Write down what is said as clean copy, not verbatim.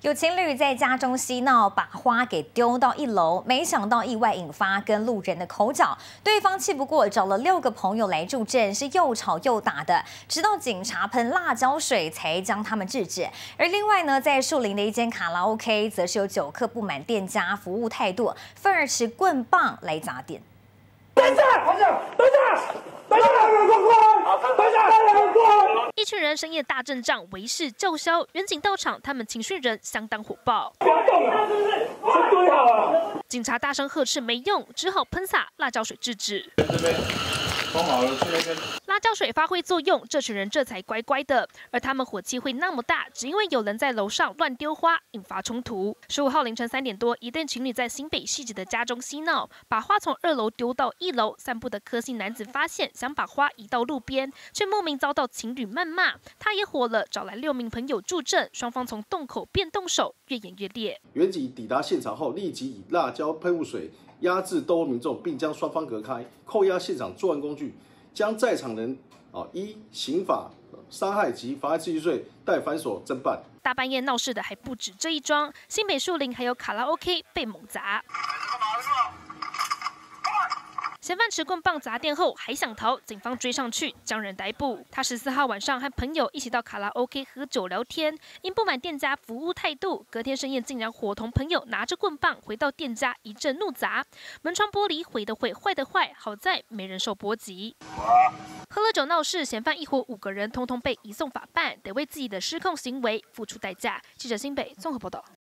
有情侣在家中嬉闹，把花给丢到1楼，没想到意外引发跟路人的口角，对方气不过，找了6个朋友来助阵，是又吵又打的，直到警察喷辣椒水才将他们制止。而另外呢，在树林的一间卡拉 OK， 则是有酒客不满店家服务态度，愤而持棍棒来砸店。 等一下！ 一群人深夜大阵仗，围视叫嚣，远警到场，他们情绪人相当火爆。 不要动啊！先堆好了。 警察大声呵斥没用，只好喷洒辣椒水制止。 这边封好了，去那边。 辣椒水发挥作用，这群人这才乖乖的。而他们火气会那么大，只因为有人在楼上乱丢花，引发冲突。15号凌晨3点多，一对情侣在新北汐止的家中嬉闹，把花从2楼丢到1楼。散步的柯姓男子发现，想把花移到路边，却莫名遭到情侣谩骂。他也火了，找来6名朋友助阵，双方从洞口变动手，越演越烈。 远警抵达现场后，立即以辣椒喷雾水压制斗殴民众，并将双方隔开，扣押现场作案工具，将在场人依刑法伤害及妨碍秩序罪带反所侦办。 大半夜闹事的还不止这一桩，新北树林还有卡拉 OK 被猛砸。嫌犯持棍棒砸店后还想逃，警方追上去将人逮捕。他14号晚上和朋友一起到卡拉 OK 喝酒聊天，因不满店家服务态度，隔天深夜竟然伙同朋友拿着棍棒回到店家一阵怒砸，门窗玻璃毁的毁，坏的坏，好在没人受波及。喝了酒闹事，嫌犯一伙5个人通通被移送法办，得为自己的失控行为付出代价。记者新北综合报道。